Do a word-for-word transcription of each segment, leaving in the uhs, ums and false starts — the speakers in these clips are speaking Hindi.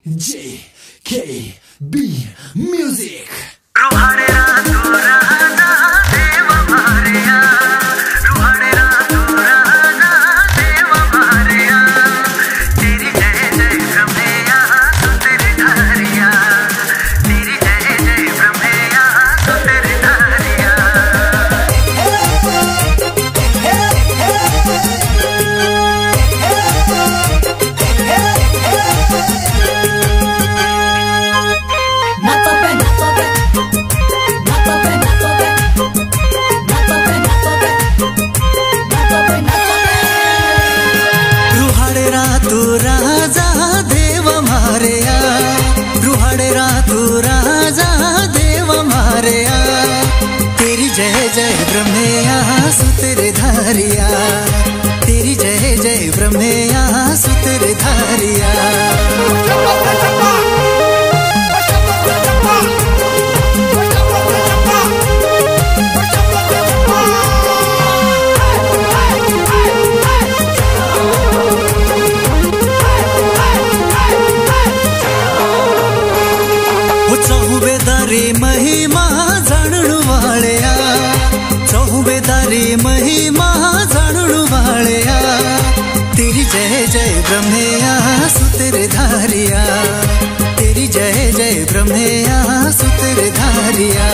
J K B Music. तू राजा देव मारेया रुहाड़ेरा तू राजा देव मारेया तेरी जय जय ब्रह्मैया सुतेरे धारिया तेरी जय जय ब्रह्मैया सुतेरे धारिया चौबेदारी महिमा जाणू वाळ्या चौबेदारी महिमा जाणू वाळ्या तेरी जय जय ब्रह्मैया सुतेरे धारिया तेरी जय जय ब्रह्मैया सुतेरे धारिया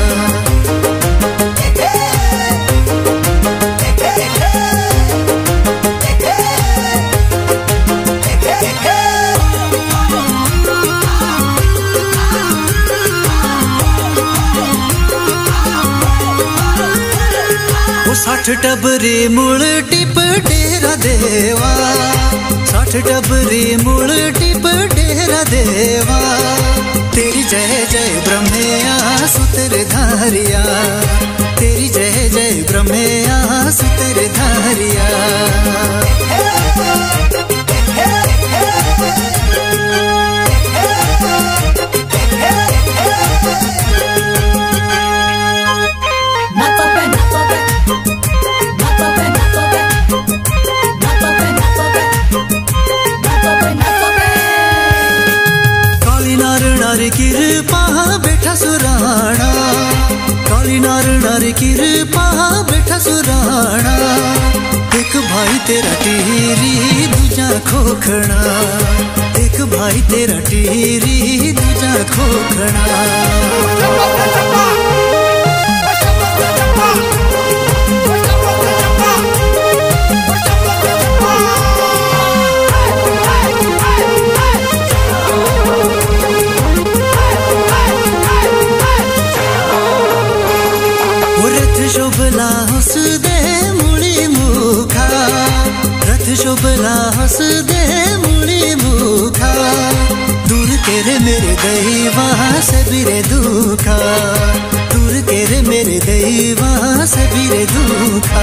साठ टबरी मूल टिप डेरा देवा साठ टबरी मूल टिप डेरा देवा तेरी जय जय ब्रह्मैया सुतेरे धारिया तेरी जय जय ब्रह्मैया सुतेरे धारिया कृपा बैठा सुराणा काली नार नारी कृपा बैठा सुराणा एक भाई तेरा टीरी दूजा खोखना एक भाई तेरा टीरी दूजा खोखना शोभला हस दे मुड़ी मुखा रथ शोभला हस दे मुड़ी मुखा दूर तेरे मेरे दैवा से बिरे दुखा दूर तेरे मेरे दैवा से बिरे दुखा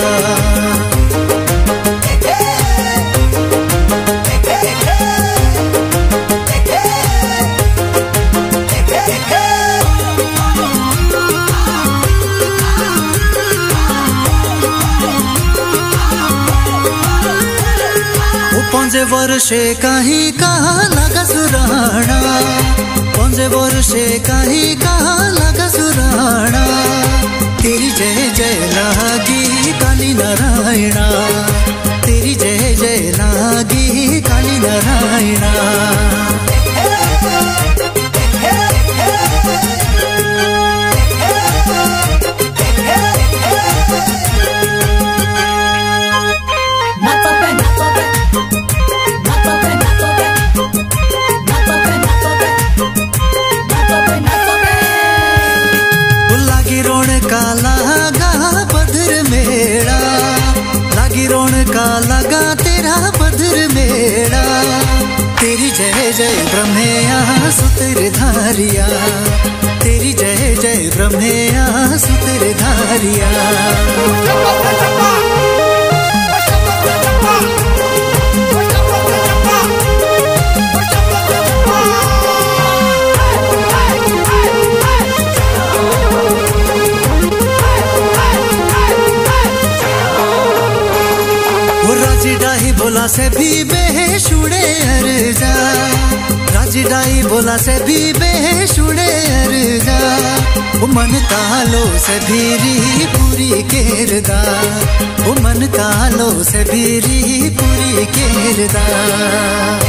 पंजे वर्षे काही कहा लगा सुराणा पंजे वर्षे काही कहा लगा सुराणा तेरी जय जय लागी काली नारायणा तेरी जय जय लागी काली नारायणा का लगा तेरा बदर मेरा तेरी जय जय ब्रह्मैया सुतेरे धारिया तेरी जय जय ब्रह्मैया सुतेरे धारिया राजी डाही बोला से भी बेशुड़े हर जा जिडाई बोला से भी बेशुड़े अरदा ओ मन तालो से भीरी पूरी केरदा ओ मन तालो से भीरी पूरी केरदा।